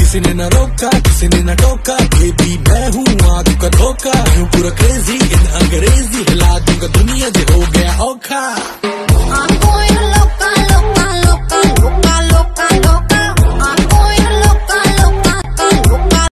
किसी ने न रोका, किसी ने न टोका, बेबी मैं हूँ आंखों का धोखा, हूँ पूरा क्रेजी इन अंग्रेजी, हिला दूंगा दुनिया जो